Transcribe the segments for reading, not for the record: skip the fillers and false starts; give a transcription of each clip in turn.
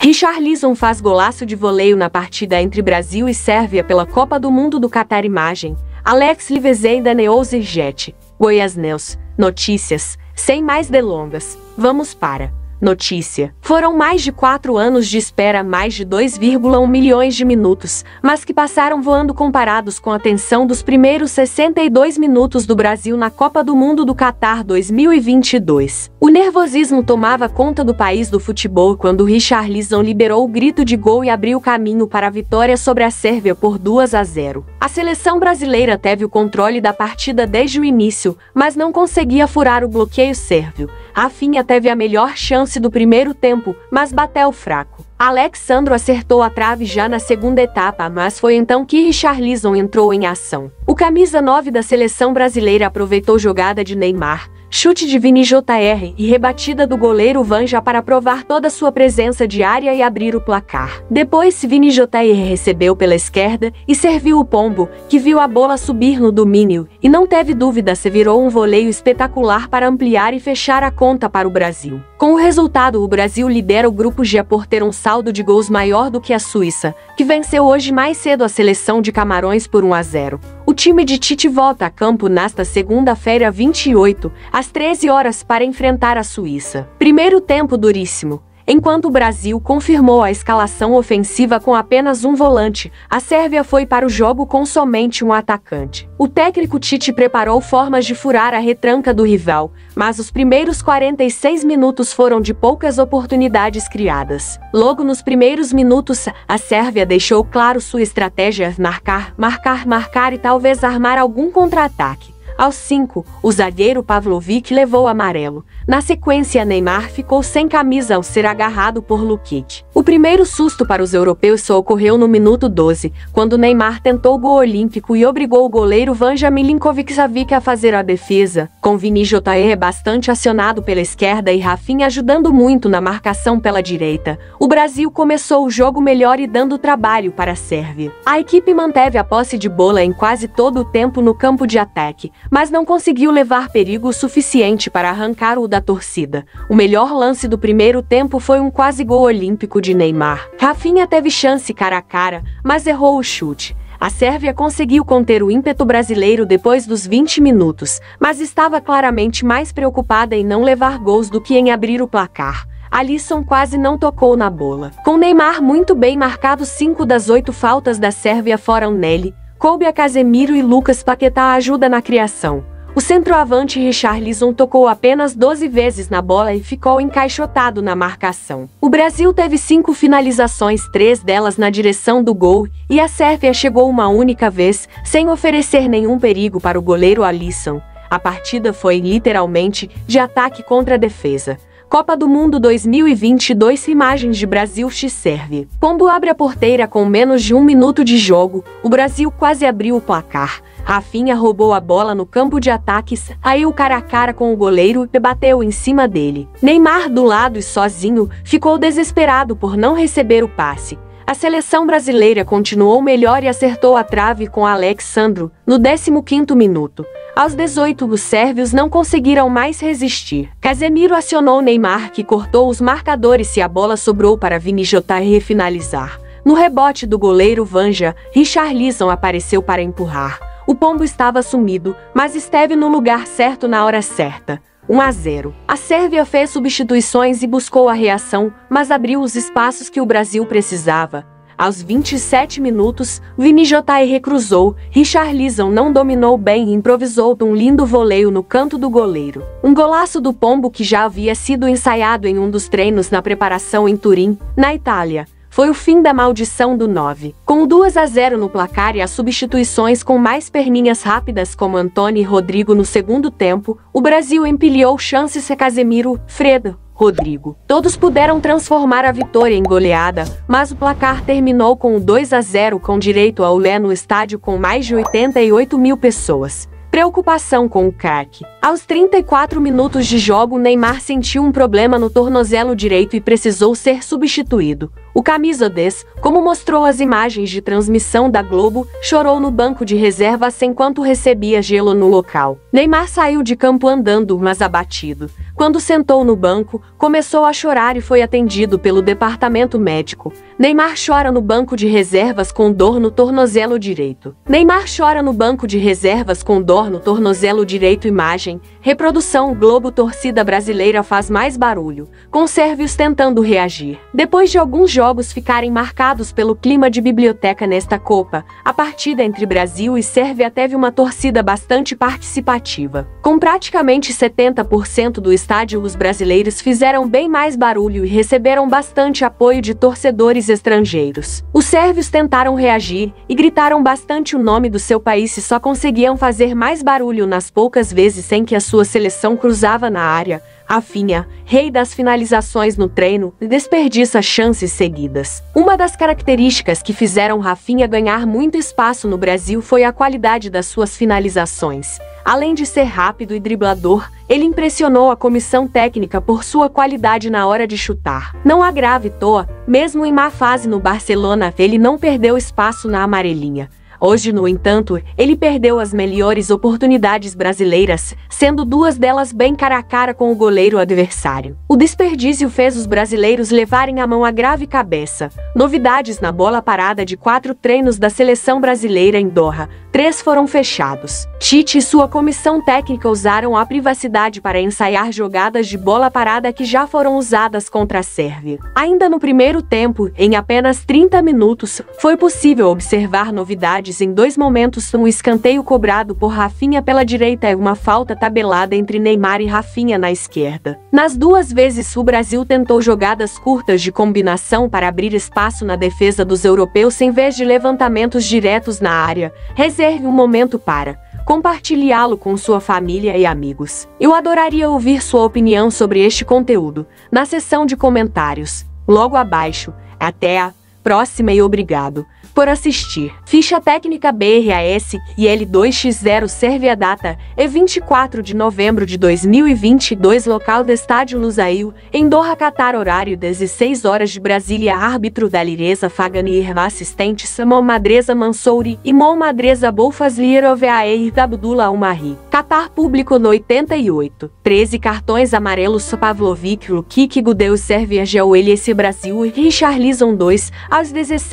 Richarlison faz golaço de voleio na partida entre Brasil e Sérvia pela Copa do Mundo do Catar. Imagem: Alex Livezei News Jet. Goiás News. Notícias. Sem mais delongas, vamos para notícia. Foram mais de 4 anos de espera, mais de 2,1 milhões de minutos, mas que passaram voando comparados com a tensão dos primeiros 62 minutos do Brasil na Copa do Mundo do Catar 2022. O nervosismo tomava conta do país do futebol quando Richarlison liberou o grito de gol e abriu caminho para a vitória sobre a Sérvia por 2-0. A seleção brasileira teve o controle da partida desde o início, mas não conseguia furar o bloqueio sérvio. Rafinha teve a melhor chance do primeiro tempo, mas bateu fraco. Alex Sandro acertou a trave já na segunda etapa, mas foi então que Richarlison entrou em ação. O camisa 9 da seleção brasileira aproveitou jogada de Neymar, chute de Vini Jr. e rebatida do goleiro Vanja para provar toda sua presença de área e abrir o placar. Depois, Vini Jr. recebeu pela esquerda e serviu o pombo, que viu a bola subir no domínio, e não teve dúvida, se virou um voleio espetacular para ampliar e fechar a conta para o Brasil. Com o resultado, o Brasil lidera o grupo G por ter um saldo de gols maior do que a Suíça, que venceu hoje mais cedo a seleção de Camarões por 1-0. O time de Tite volta a campo nesta segunda-feira 28, às 13 horas, para enfrentar a Suíça. Primeiro tempo duríssimo. Enquanto o Brasil confirmou a escalação ofensiva com apenas um volante, a Sérvia foi para o jogo com somente um atacante. O técnico Tite preparou formas de furar a retranca do rival, mas os primeiros 46 minutos foram de poucas oportunidades criadas. Logo nos primeiros minutos, a Sérvia deixou claro sua estratégia: marcar e talvez armar algum contra-ataque. Aos 5, o zagueiro Pavlovic levou amarelo. Na sequência, Neymar ficou sem camisa ao ser agarrado por Lukic. O primeiro susto para os europeus só ocorreu no minuto 12, quando Neymar tentou gol olímpico e obrigou o goleiro Vanja Milinkovic-Savic a fazer a defesa, com Vini Jr. bastante acionado pela esquerda e Rafinha ajudando muito na marcação pela direita. O Brasil começou o jogo melhor e dando trabalho para a Sérvia. A equipe manteve a posse de bola em quase todo o tempo no campo de ataque, mas não conseguiu levar perigo suficiente para arrancar o da torcida. O melhor lance do primeiro tempo foi um quase gol olímpico de Neymar. Rafinha teve chance cara a cara, mas errou o chute. A Sérvia conseguiu conter o ímpeto brasileiro depois dos 20 minutos, mas estava claramente mais preocupada em não levar gols do que em abrir o placar. Alisson quase não tocou na bola. Com Neymar muito bem marcado, 5 das 8 faltas da Sérvia foram nele. Coube a Casemiro e Lucas Paquetá ajuda na criação. O centroavante Richarlison tocou apenas 12 vezes na bola e ficou encaixotado na marcação. O Brasil teve 5 finalizações, 3 delas na direção do gol, e a Sérvia chegou uma única vez, sem oferecer nenhum perigo para o goleiro Alisson. A partida foi literalmente de ataque contra a defesa. Copa do Mundo 2022. Imagens de Brasil x Sérvia. Pombo abre a porteira com menos de 1 minuto de jogo. O Brasil quase abriu o placar. Rafinha roubou a bola no campo de ataques, aí o cara a cara com o goleiro e bateu em cima dele. Neymar, do lado e sozinho, ficou desesperado por não receber o passe. A seleção brasileira continuou melhor e acertou a trave com Alex Sandro, no 15º minuto. Aos 18, os sérvios não conseguiram mais resistir. Casemiro acionou Neymar, que cortou os marcadores e a bola sobrou para Vini Jr. finalizar. No rebote do goleiro Vanja, Richarlison apareceu para empurrar. O pombo estava sumido, mas esteve no lugar certo na hora certa. 1-0. A Sérvia fez substituições e buscou a reação, mas abriu os espaços que o Brasil precisava. Aos 27 minutos, Vini Jr. cruzou, Richarlison não dominou bem e improvisou um lindo voleio no canto do goleiro. Um golaço do pombo que já havia sido ensaiado em um dos treinos na preparação em Turim, na Itália. Foi o fim da maldição do 9. Com 2-0 no placar e as substituições com mais perninhas rápidas como Antony e Rodrigo no segundo tempo, o Brasil empilhou chances e Casemiro, Fredo, Rodrigo. Todos puderam transformar a vitória em goleada, mas o placar terminou com o 2-0 com direito ao Lé no estádio com mais de 88 mil pessoas. Preocupação com o craque. Aos 34 minutos de jogo, Neymar sentiu um problema no tornozelo direito e precisou ser substituído. O camisa 10, como mostrou as imagens de transmissão da Globo, chorou no banco de reservas enquanto recebia gelo no local. Neymar saiu de campo andando, mas abatido. Quando sentou no banco, começou a chorar e foi atendido pelo departamento médico. Neymar chora no banco de reservas com dor no tornozelo direito. Neymar chora no banco de reservas com dor no tornozelo direito. Imagem, reprodução Globo. Torcida brasileira faz mais barulho, com sérvios tentando reagir. Depois de alguns jogos ficarem marcados pelo clima de biblioteca nesta Copa, a partida entre Brasil e Sérvia teve uma torcida bastante participativa. Com praticamente 70% do estádio, os brasileiros fizeram bem mais barulho e receberam bastante apoio de torcedores estrangeiros. Os sérvios tentaram reagir e gritaram bastante o nome do seu país e só conseguiam fazer mais barulho nas poucas vezes em que a sua seleção cruzava na área. Rafinha, rei das finalizações no treino, desperdiça chances seguidas. Uma das características que fizeram Rafinha ganhar muito espaço no Brasil foi a qualidade das suas finalizações. Além de ser rápido e driblador, ele impressionou a comissão técnica por sua qualidade na hora de chutar. Não agrave toa, mesmo em má fase no Barcelona, ele não perdeu espaço na amarelinha. Hoje, no entanto, ele perdeu as melhores oportunidades brasileiras, sendo duas delas bem cara a cara com o goleiro adversário. O desperdício fez os brasileiros levarem a mão à grave cabeça. Novidades na bola parada de 4 treinos da seleção brasileira em Doha. 3 foram fechados. Tite e sua comissão técnica usaram a privacidade para ensaiar jogadas de bola parada que já foram usadas contra a Sérvia. Ainda no primeiro tempo, em apenas 30 minutos, foi possível observar novidades em 2 momentos: um escanteio cobrado por Rafinha pela direita e uma falta tabelada entre Neymar e Rafinha na esquerda. Nas 2 vezes, o Brasil tentou jogadas curtas de combinação para abrir espaço na defesa dos europeus em vez de levantamentos diretos na área. Reserve um momento para compartilhá-lo com sua família e amigos. Eu adoraria ouvir sua opinião sobre este conteúdo na seção de comentários, logo abaixo. Até a próxima e obrigado por assistir. Ficha técnica BRAS e L2X0 Sérvia. Data é 24 de novembro de 2022. Local do estádio Lusail, em Doha, Catar. Horário 16 horas de Brasília. Árbitro Dalireza Faganir. Assistente Mohammedreza Mansouri e Mohammedreza Boufazlirov. Air Abdullah Umari. Catar. Público no 88. 13 cartões amarelos. Pavlovic, Lukic, Gudeu. Sérvia. Geoeliesse Brasil. Richarlison 2 aos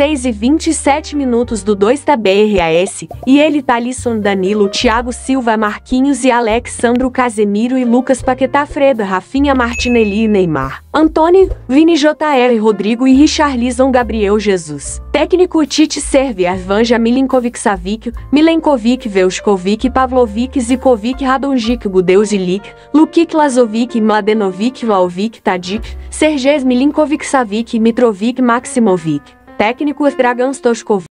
16h27 minutos do 2 da BRAS, e ele Thalisson, Danilo, Thiago Silva, Marquinhos e Alexandro Casemiro e Lucas Paquetá, Freda, Rafinha, Martinelli e Neymar, Antony, Vini, JR, Rodrigo e Richarlison. Gabriel Jesus. Técnico Tite. Sérvia. Vanja Milinkovic-Savic, Milenkovic, Velskovic, Pavlovic, Zikovic, Radonjic, Gudeu, Zilik, Lukic, Lazovic, Mladenovic, Vlahovic, Tadic, Sergej Milinkovic-Savic, Mitrovic, Maximovic. Técnico Dragan Stoichkov.